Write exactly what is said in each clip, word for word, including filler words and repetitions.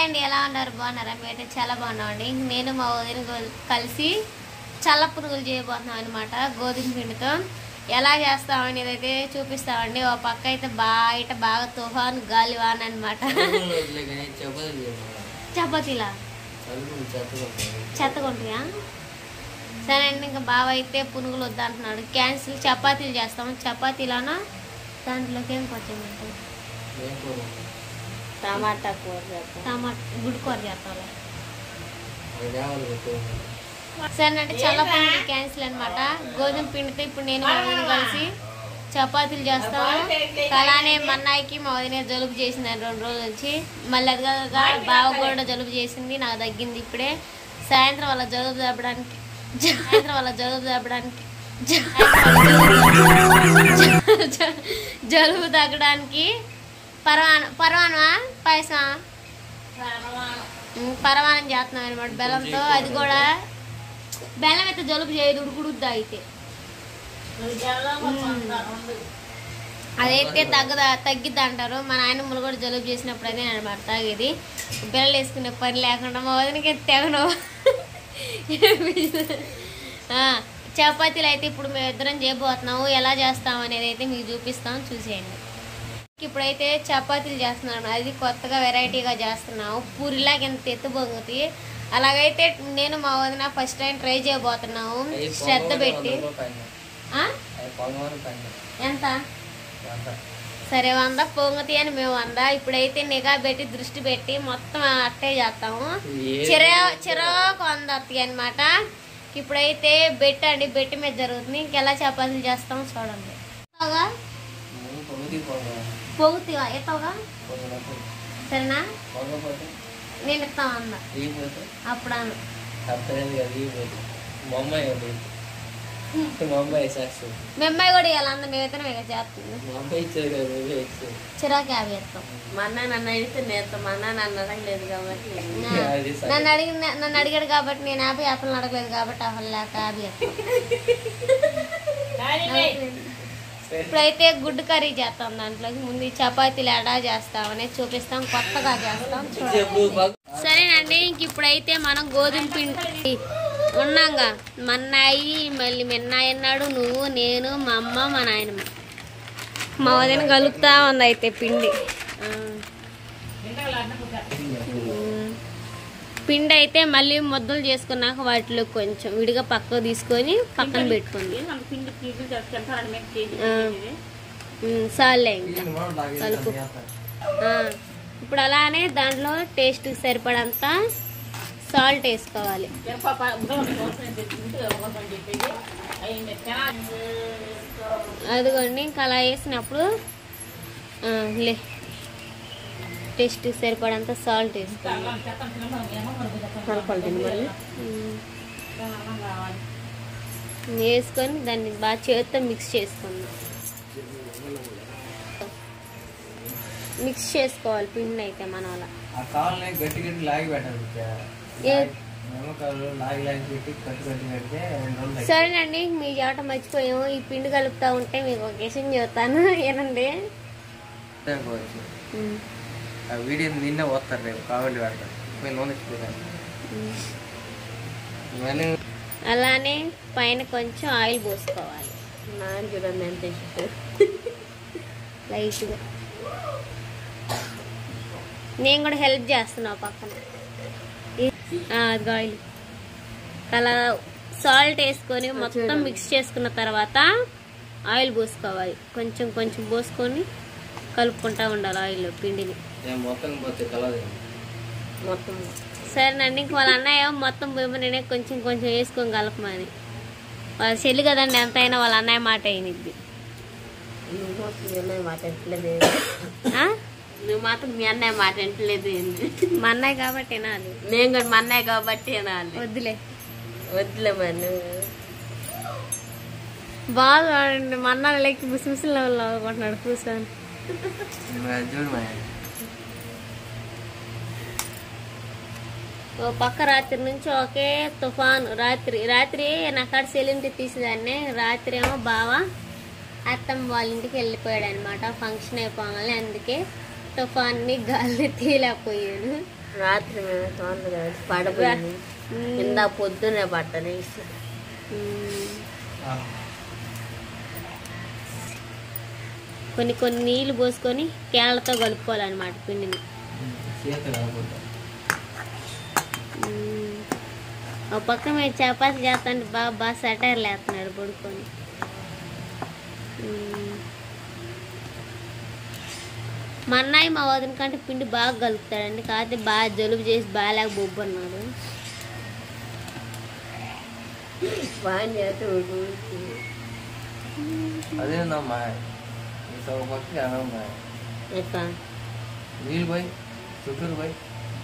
అండి, ఎలా ఉన్నారు? బాగున్నారా? మేమైతే చాలా బాగున్నామండి. నేను మా వదిన కలిసి చల్ల పునుగులు చేయబోతున్నాం అనమాట. గోధుమ పిండితో ఎలా చేస్తాం అనేది అయితే చూపిస్తామండి. ఒక పక్క అయితే బయట బాగా తుఫాను గాలి వాన అనమాట. చపాతీలా చెత్తకుంటాయా? సరే అండి, ఇంకా బావ అయితే పునుగులు వద్దంటున్నాడు. క్యాన్సిల్, చపాతీలు చేస్తాము. చపాతీలోనా దాంట్లోకి ఏం కొంచెం టమాటా కూర, టమాటా గుడ్డు కూర చేస్తాం. సరే అంటే చాలా పునుగులు క్యాన్సిల్ అనమాట. గోధుమ పిండితో ఇప్పుడు నేను మా వదిన కలిసి చపాతీలు చేస్తాము. అలానే మన్నాయికి మా వదిన జలుబు చేసింది రెండు రోజుల నుంచి. మళ్ళీ అది బావ కూడా జలుబు చేసింది, నాకు తగ్గింది ఇప్పుడే. సాయంత్రం వాళ్ళ జలుబు తగ్గడానికి సాయంత్రం వాళ్ళ జలుబు తగ్గడానికి జలుబు తగ్గడానికి పరవాన పరవానమా పాయసం పరవానం చేస్తున్నాం అనమాట బెల్లంతో. అది కూడా బెల్లం అయితే జలుబు చేయదు, ఉడుకుడుద్దా అయితే. అదైతే తగ్గదా తగ్గిద్ది అంటారు. మా నాయనమ్మలు కూడా జలుబు చేసినప్పుడు అదే అనమాట తాగేది. బెల్లం వేసుకునే పని లేకుండా మా వదినకి తెగను. చపాతీలు అయితే ఇప్పుడు మేము ఇద్దరం చేయబోతున్నాము. ఎలా చేస్తాం అనేది అయితే మీకు చూపిస్తాం, చూసేయండి. ఇప్పుడైతే చపాతీలు చేస్తున్నాను. అది కొత్తగా వెరైటీగా చేస్తున్నాము. పూరిలాగా ఎంత ఎత్తు పొంగుతాయి. అలాగైతే నేను మా వదిన ఫస్ట్ టైం ట్రై చేయబోతున్నాము. శ్రద్ధ పెట్టి. ఎంత? సరే వంద పొంగుతాయి అని మేము వంద. ఇప్పుడైతే నిఘా పెట్టి దృష్టి పెట్టి మొత్తం అట్టే చేస్తాము. చిరా చిరాకు వంద వస్తాయి అనమాట. ఇప్పుడైతే బెట్టి అండి, బెట్టి మీద జరుగుతుంది. ఇంకెలా చపాతీలు చేస్తాము చూడండి. పొగుతావా? ఎత్తావుగా? సరేనా? నేను ఇస్తాం అన్న అప్పుడు అన్న మెమ్మాయి కూడా ఇవ్వాలి అన్న. మేమైతే మేము చేస్తుంది చిరాకు యాభై ఇస్తాం. మన్నా నన్ను అడిగితే నేర్తాం. మన్నా నన్ను అడగలేదు కాబట్టి నన్ను అడిగిన నన్ను అడిగాడు కాబట్టి నేను యాభై అసలు అడగలేదు కాబట్టి అసలు లేక యాభై ఇస్తాం. ఇప్పుడైతే గుడ్డు కర్రీ చేస్తాం. దాంట్లోకి ముందు చపాతీలు ఎడా చేస్తామని చూపిస్తాం, కొత్తగా చేస్తాం చూడండి. సరేనండి, ఇంక ఇప్పుడైతే మనం గోధుమ పిండి ఉన్నాంగా. మన్నాయి మళ్ళీ మిన్నాయి అన్నాడు, నువ్వు నేను మా అమ్మ మా నాయనమ్మ. మా వదిన కలుపుతా ఉంది అయితే పిండి. పిండి అయితే మళ్ళీ ముద్దలు చేసుకున్నాక వాటిలో కొంచెం విడిగా పక్కకు తీసుకొని పక్కన పెట్టుకోండి. సాలే ఇంకా కలుపు. ఇప్పుడు అలానే దాంట్లో టేస్ట్ సరిపడంత సాల్ట్ వేసుకోవాలి. అదిగోండి, ఇంకా అలా వేసినప్పుడు లే టేస్ట్ సరిపడంత సాల్ట్ వేసుకోవాలి. వేసుకొని దాన్ని బాగా చేతితో మిక్స్ చేసుకుందాం. మిక్స్ చేసుకోవాలి పిండి అయితే మనం అలా. సరేనండి, మీ చాట మర్చిపోయాము. ఈ పిండి కలుపుతా ఉంటే మీకు ఒక విషయం చెప్తాను, ఏనండి. వీడియో నిన్న పోతారు, రేపు కావాలి పెడతారు. అలానే పైన కొంచెం ఆయిల్ పోసుకోవాలి. నాన్న చూడండి ఎంత లైట్గా. నేను కూడా హెల్ప్ చేస్తున్నా పక్కన. అది ఆయిల్ అలా సాల్ట్ వేసుకొని మొత్తం మిక్స్ చేసుకున్న తర్వాత ఆయిల్ పోసుకోవాలి. కొంచెం కొంచెం పోసుకొని కలుపుకుంటా ఉండాలి ఆయిల్ పిండిని మొత్తం. సరేనండి, ఇంక వాళ్ళ అన్నయ్య మొత్తం నేనే కొంచెం కొంచెం వేసుకొని కలపమని. వాళ్ళ చెల్లి కదండి, ఎంతైనా వాళ్ళ అన్నయ్య మాట అయినది. మాట ఎంటలేదు నువ్వు మాత్రం మీ అన్నయ్య మాట ఎంటలేదు. మా అన్నయ్య కాబట్టి వినాలి. నేను కూడా మా అన్నయ్య కాబట్టి వినాలి. వద్దులే వద్దులే మన బాగా మా అన్న లెక్క ముసిముసిలో అనుకుంటున్నాడు కూర్చొని. ఓ పక్క రాత్రి నుంచి ఒకే తుఫాను. రాత్రి రాత్రి నాకాడ సెలింటి తీసేదాన్ని. రాత్రి ఏమో బావ అత్తమ్మ వాళ్ళ ఇంటికి వెళ్ళిపోయాడు అనమాట. ఫంక్షన్ అయిపోగానే అందుకే తుఫాన్ని గాలిని తీయలేకపోయాను. రాత్రి మేము తోటగా పడబోయింది కింద పొద్దునే పట్టని కొన్ని కొన్ని నీళ్ళు పోసుకొని కేళ్ళతో కలుపుకోవాలన్నమాట పిండిని. ఒక పక్క మీరు చపాతి చేస్తాంటే బాగా బాగా సటైర్లు వేస్తున్నాడు పడుకొని. మా అన్నయ్య మా వదిన కంటే పిండి బాగా కలుపుతాడండి, కాకపోతే బాగా జలుబు చేసి బాగాలేక బొబ్బు అన్నాడు. అదేందమ్మా నీళ్ళు పోయి చుట్టూరు పోయి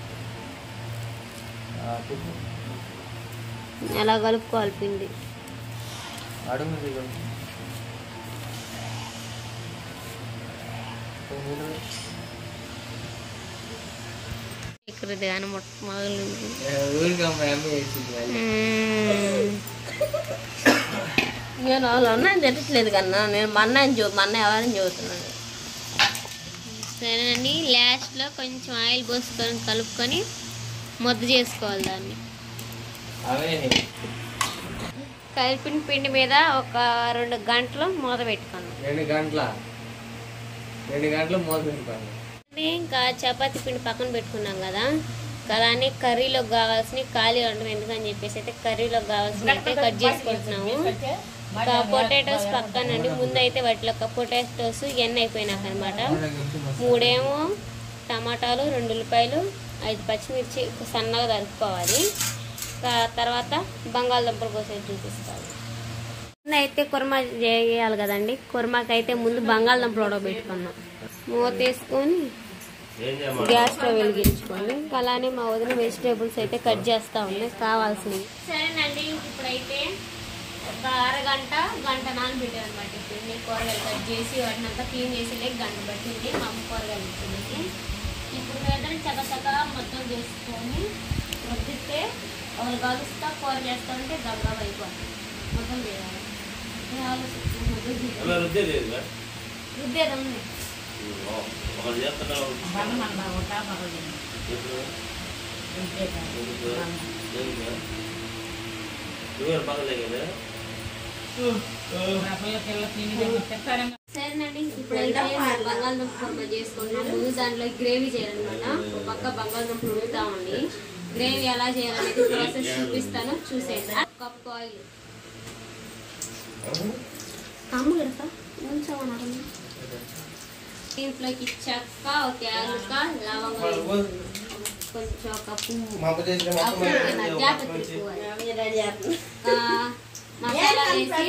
అలా కలుపుకోవాలి పిండి. అడుగు ఎక్కడది కానీ మొదలు నేను వాళ్ళు అన్నయ్యని తిట్టట్లేదు కన్నా, నేను మా అన్నయ్యని చూ మా అన్నయ్య ఎవరని చదువుతున్నాను. సరేనండి, లాస్ట్లో కొంచెం ఆయిల్ పోసుకొని కలుపుకొని ముద్ద చేసుకోవాలి దాన్ని. కలిపిన పిండి మీద ఒక రెండు గంటలు మూత పెట్టుకున్నాం. రెండు గంటల రెండు గంటలు మూత పెట్టుకోండి. ఇంకా చపాతీ పిండి పక్కన పెట్టుకున్నాం కదా, అలానే కర్రీలోకి కావాల్సినవి ఖాళీ ఉండడం ఎందుకని చెప్పేసి అయితే కర్రీలోకి కావాల్సినవి అయితే కట్ చేసుకుంటున్నాము. ఇంకా పొటాటోస్ పక్కనండి, ముందైతే వాటిలో పొటాటోస్ ఎన్ని అయిపోయినాక అనమాట. మూడేమో టమాటాలు, రెండు ఉల్లిపాయలు, ఐదు పచ్చిమిర్చి సన్నగా తరుపుకోవాలి. తర్వాత బంగాళదుంపలు కోసేది చూపిస్తాను. అయితే కుర్మా చేయాలి కదండి, కుర్మాకి అయితే ముందు బంగాళదుంపలు ఉడకబెట్టుకున్నాం. మూత వేసుకొని గ్యాస్ స్టవ్ వెలిగించుకోండి. అలానే మా వదిన వెజిటేబుల్స్ అయితే కట్ చేస్తూ ఉన్నాయి కావాల్సినవి. సరేనండి, ఇప్పుడైతే ఒక అరగంట గంట నానబెట్టాను అనమాట. ఇప్పుడు కూరగాయలు కట్ చేసి వాటిని అంతా క్లీన్ చేసి గంట పట్టింది మా అమ్మ కూరగాయలు ఇచ్చింది. ఇప్పుడు మీద చకచక మొత్తం చేసుకొని వద్దిస్తే ఒకరు కలుస్తా కూర చేస్తా ఉంటే గబగబ అయిపోతుంది. మొత్తం చేయాలి. రుద్దేది ఉంది. సరేనండి, ఇప్పుడైతే బంగాళదుంప కూర చేసుకుంటున్నాం. ముందు దాంట్లో గ్రేవీ చేయాలన్నమాట. ఒక పక్క బంగాళదుంప ఉడుకుతామండి. గ్రేవీ ఎలా చేయాలనేది ప్రాసెస్ చూపిస్తాను, చూసేయండి. కప్ ఆయిల్ అమ్ము కడతా ఉంచమన్నారు. దీంట్లోకి చెక్క, ఒక యాలక, లవంగం, కొంచెం ఒక పువ్వు, మసాలా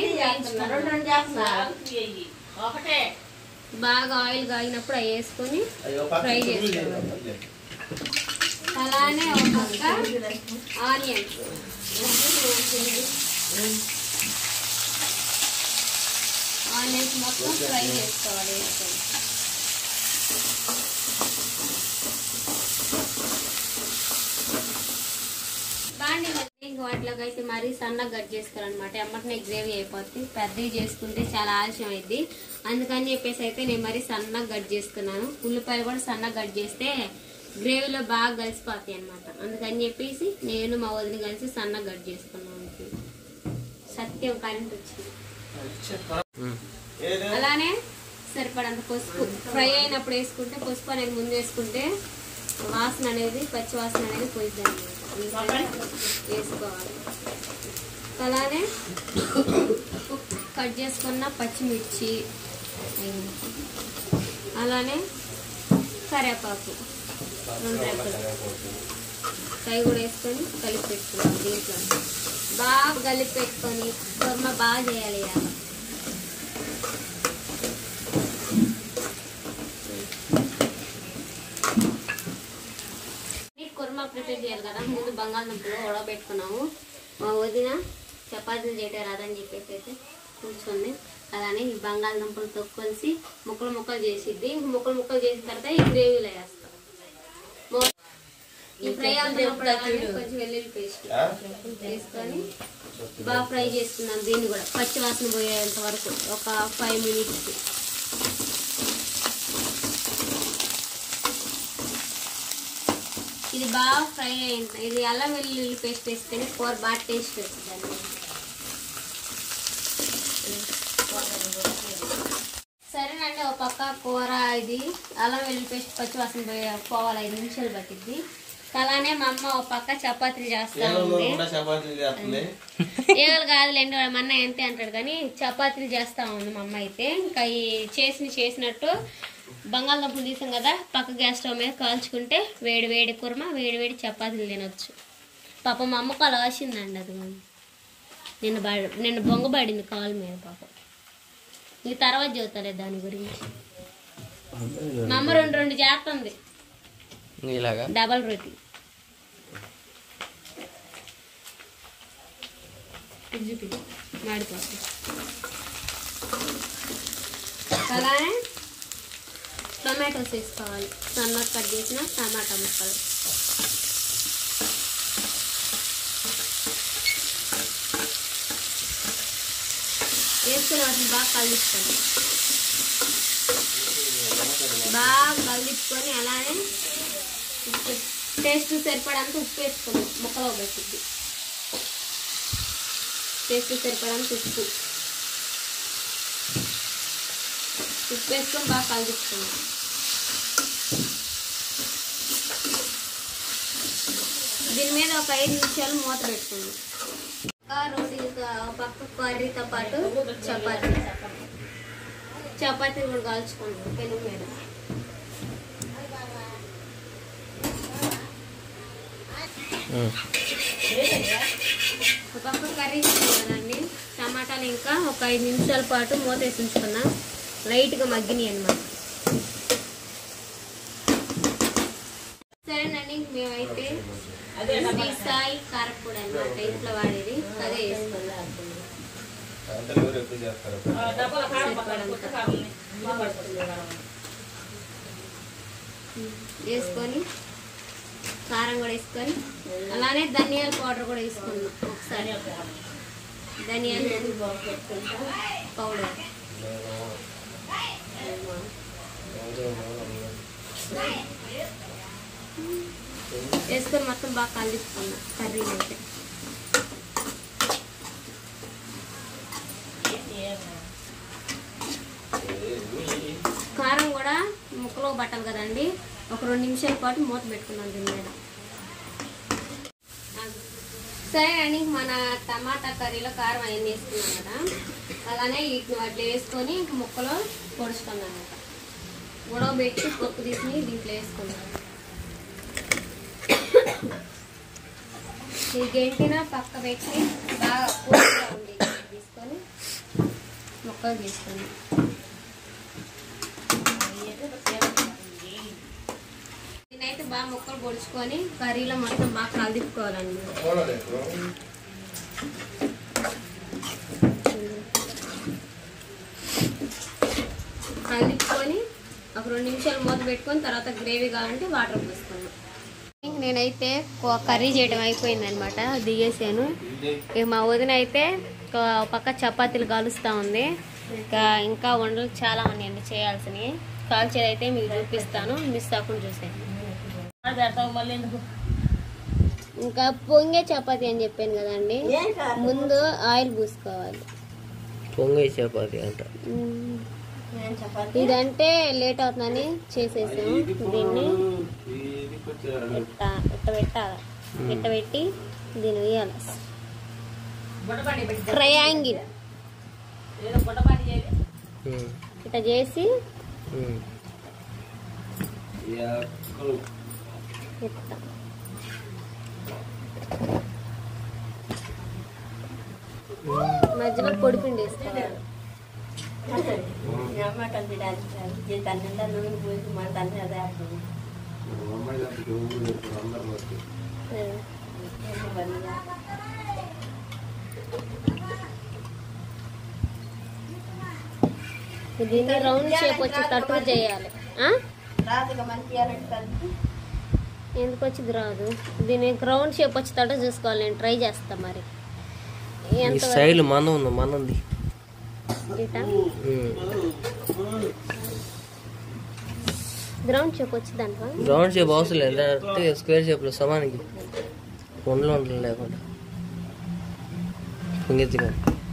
వేసి బాగా ఆయిల్ కాగినప్పుడు అవి వేసుకొని ఫ్రై చేసుకోవాలి. అలానే ఒక పక్క ఆనియన్స్ ఆనియన్స్ మొత్తం ఫ్రై చేసుకోవాలి. వేసుకొని బాండి ఇంక వాటిలోకి అయితే మరీ సన్నగా కట్ చేసుకోవాలన్నమాట. ఎమ్మటనే గ్రేవీ అయిపోతుంది. పెద్దవి చేసుకుంటే చాలా ఆలస్యం అయింది, అందుకని చెప్పేసి అయితే నేను మరీ సన్నగా కట్ చేసుకున్నాను. ఉల్లిపాయలు కూడా సన్నగా కట్ చేస్తే గ్రేవీలో బాగా కలిసిపోతాయి అనమాట. అందుకని చెప్పేసి నేను మా వదిన కలిసి సన్నగా కట్ చేసుకున్నాను. సత్యం కరెంట్ వచ్చింది. అలానే సరిపడంత పసుపు ఫ్రై అయినప్పుడు వేసుకుంటే, పసుపు అనేది ముందు వేసుకుంటే వాసన అనేది పచ్చి వాసన అనేది పోయిద్ది అనమాట. వేసుకోవాలి. అలానే కట్ చేసుకున్న పచ్చిమిర్చి, అలానే కరివేపాకు రెండు రెక్కలు ఫ్రై కూడా వేసుకొని కలిపి పెట్టుకోవాలి. దీంట్లో బాగా కలిపి పెట్టుకొని కుర్మ బాగా చేయాలి. ఇవాళ కుర్మా ప్రిపేర్ చేయాలి కదా, ముందు బంగాళదుంపలు ఉడకబెట్టుకున్నాము. మా వదిన చపాతీలు చేయటం రాదని చెప్పేసి అయితే కూర్చొని అలానే ఈ బంగాళదుంపలు తొక్కొలిసి ముక్కలు ముక్కలు చేసిద్ది. ముక్కలు ముక్కలు చేసిన తర్వాత ఈ గ్రేవీలో వేస్తాం. ఈ ఫ్రై అవుతున్నప్పుడు కొంచెం వెల్లుల్లి పేస్ట్ వేసుకొని బాగా ఫ్రై చేసుకున్నాం. దీన్ని కూడా పచ్చి వాసన పోయేంత వరకు ఒక ఫైవ్ మినిట్స్. ఇది బాగా ఫ్రై అయింది. ఇది అల్లం వెల్లుల్లి పేస్ట్ వేస్తేనే కూర బాగా టేస్ట్ వస్తుంది. సరేనండి, ఒక పక్క కూర ఇది అల్లం వెల్లుల్లి పేస్ట్ పచ్చి వాసన పోవాలి, ఐదు నిమిషాలు పట్టిద్ది. అలానే మా అమ్మ ఒక పక్క చపాతీలు చేస్తా ఉంది. ఏగలు కాదులేండి, మా అన్న ఎంతే అంటాడు కానీ చపాతీలు చేస్తా ఉంది మా అమ్మ అయితే. ఇంకా ఈ చేసి చేసినట్టు బంగాళదుంపలు తీసాం కదా, పక్క గ్యాస్ స్టవ్ మీద కాల్చుకుంటే వేడి వేడి కుర్మ వేడి వేడి చపాతీలు తినొచ్చు. పాప మా అమ్మకు అలా వచ్చిందండి, అది నిన్న బడి నిన్న బొంగబడింది కాలు మీద పాపం. ఈ తర్వాత చెబుతాలే దాని గురించి. మా అమ్మ రెండు రెండు చేస్తుంది డబల్ రోటీ. మాడిపోతుంది. అలానే టొమాటోస్ వేసుకోవాలి, సన్నగా కట్ చేసిన టమాటా ముక్కలు. వేసుకుని వాటిని బాగా కలిపించుకోండి. బాగా కలిపించుకొని అలానే టేస్ట్ సరిపడంత ఉప్పు వేసుకోండి. ముక్కలో పెట్టిద్ది టేస్ట్ సరిపడంత ఉప్పు ఉప్పు వేసుకొని బాగా కలిపించుకోండి. దీని మీద ఒక ఐదు నిమిషాలు మూత పెట్టుకోండి. రోటీ పక్క కర్రీతో పాటు చపాతీ చపాతీ కూడా కాల్చుకోండి పెనుగు మీద. ఒక పక్క కర్రీ కదండి, టమాటాలు ఇంకా ఒక ఐదు నిమిషాల పాటు మూత వేసి ఉంచుకున్నా, లైట్గా మగ్గినాయి అన్నమాట. సరేనండి, మేమైతే సాయి కారపొడి అన్నమాట ఇంట్లో వాడేది, అదే వేసుకున్నాం. వేసుకొని కారం కూడా వేసుకొని అలానే ధనియాల పౌడర్ కూడా వేసుకున్నాం ఒకసారి. ధనియాల పౌడర్ వేసుకొని మొత్తం బాగా కలుపుకున్నా కర్రీ అయితే. కారం కూడా ముక్కలో పట్టాలి కదండి, ఒక రెండు నిమిషాల పాటు మూత పెట్టుకున్నాం దీని మీద. సరేనండి, మన టమాటా కర్రీలో కారం అవన్నీ వేసుకున్నాం కదా, అలానే వీటిని వాటిలో వేసుకొని ఇంక ముక్కలో పొడుచుకున్నాం అనమాట. ఉడవబెట్టి పొక్కు తీసుకుని దీంట్లో వేసుకున్నాం. ఈ గెంటిన పక్క పెట్టి బాగా పూర్తిగా ఉంది తీసుకొని ముక్కలు తీసుకొని దీనైతే బాగా ముక్కలు పొడుచుకొని కర్రీలో మొత్తం బాగా కలిపుకోవాలండి. కలిపుకొని ఒక రెండు నిమిషాలు మూత పెట్టుకొని తర్వాత గ్రేవీ కావాలంటే వాటర్ పోసుకున్నాం. నేనైతే కర్రీ చేయడం అయిపోయింది అనమాట, దిగేసాను. ఇక మా వదిన అయితే పక్క చపాతీలు కాలుస్తూ ఉంది. ఇంకా ఇంకా వంటలు చాలా ఉన్నాయండి చేయాల్సినవి. కాల్చేది అయితే మీకు చూపిస్తాను, మిస్ అవ్వకుండా చూసాను. ఇంకా పొంగే చపాతీ అని చెప్పాను కదండి, ముందు ఆయిల్ పూసుకోవాలి. పొంగే చపాతీ అంట ఇదంటే లేట్ అవుతుందని చేసేసాము. దీన్ని ఇట్ట ఇట్ట పెట్టాలి, ఇట్ట పెట్టి దీన్ని వేయాలి. ట్రయాంగిల్ ఇట్ట చేసి ఇట్ట మధ్యలో పొడిపిండి వేసుకోవాలి. దీన్ని రౌండ్ షేప్ వచ్చి తట్టు చేయాలి. ఎందుకు వచ్చింది రాదు, దీన్ని రౌండ్ షేప్ వచ్చి తట్టు చూసుకోవాలి. నేను ట్రై చేస్తా. మరి స్టైల్ మన ఉంది మనది గ్రౌండ్ షేప్ వచ్చిందంట. రౌండ్ షేప్ అవసరం లేదు, స్క్వేర్ షేప్ లో సమానికి ఉండలు ఉండలు లేకుండా పొంగిద్దిగా.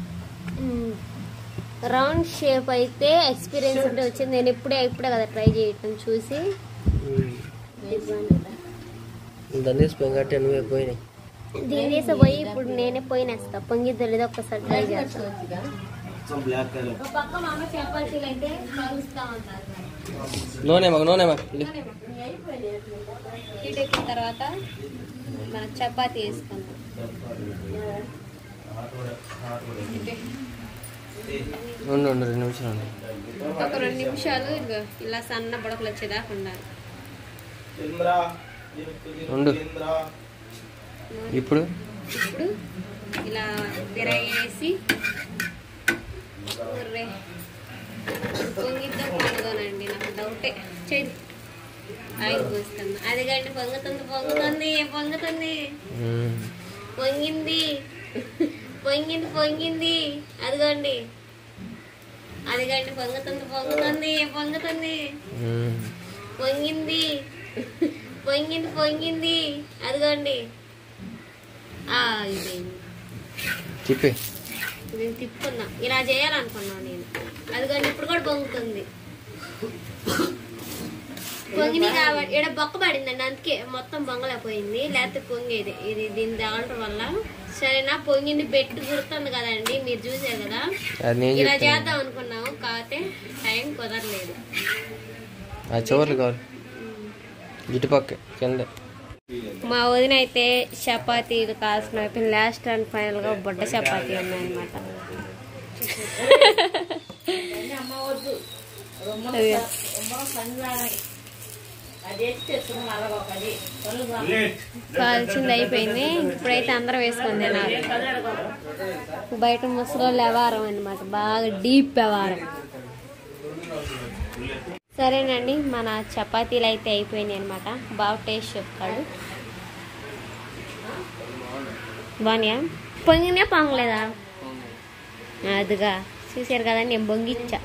రౌండ్ షేప్ అయితే ఎక్స్పీరియన్స్ ఉంటే వచ్చింది. నేను ఇప్పుడే ఇప్పుడే కదా ట్రై చేయటం చూసి దాన్ని పొంగట్టే నువ్వే పోయినాయి. దీని వేసి పోయి ఇప్పుడు నేనే పోయినేస్తా. పొంగిద్దో లేదో ఒక్కసారి ట్రై చేస్తాను. నూనె మాకు నూనె మాకు హీట్ ఎక్కిన తర్వాత మన చపాతీ వేసుకుందాం. ఉండు ఉండు రెండు నిమిషాలు ఒక రెండు నిమిషాలు ఇలా సన్న బుడకలు వచ్చేదాకా ఉండాలి. ఉండు. ఇప్పుడు ఇప్పుడు ఇలా తిరగేసి పొంగిద్దా పొంగదోనండి, నాకు డౌటే. చేయి ఆయిల్ పోస్తున్నా. అది కంటే పొంగుతుంది పొంగుతుంది పొంగుతుంది పొంగింది పొంగింది పొంగింది అదిగోండి అదిగండి పొంగుతుంది పొంగుతుంది పొంగుతుంది పొంగింది పొంగింది పొంగింది అదిగోండి. తిప్పి నేను తిప్పుకున్నా, ఇలా చేయాలనుకున్నాను నేను. అదిగోండి ఇప్పుడు కూడా పొంగుతుంది. పొంగిని కాబట్టి ఇక్కడ బొక్క పడిందండి, అందుకే మొత్తం పొంగలేకపోయింది, లేకపోతే పొంగేది. ఇది దీన్ని తగలటం వల్ల. సరేనా, పొంగింది బెట్టు గుర్తుంది కదండి, మీరు చూసే కదా. ఇలా చేద్దాం అనుకున్నాము, కాకపోతే టైం కుదరలేదు. చివర్లు కావాలి ఇటుపక్క కింద. మా వదిన అయితే చపాతీలు కాల్సిన అయిపోయింది. లాస్ట్ అండ్ ఫైనల్ గా బొడ్డ చపాతీ ఉన్నాయన్నమాట. కాల్చింది అయిపోయింది. ఇప్పుడైతే అందరం వేసుకుంది నాకు. బయట ముసలోళ్ళు వ్యవహారం అనమాట, బాగా డీప్ వ్యవహారం. సరేనండి, మన చపాతీలు అయితే అయిపోయినాయి అనమాట. బాగా టేస్ట్ చెప్తాడు. బాగా పొంగినే పొంగలేదా? అదిగా చూసారు కదా, నేను పొంగిచ్చా.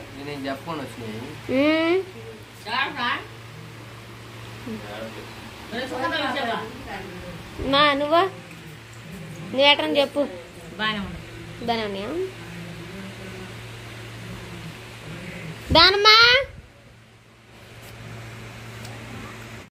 మా నువ్వా నువ్వు ఎట్రని చెప్పు. బాగానే ఉన్నాయా దానమ్మా?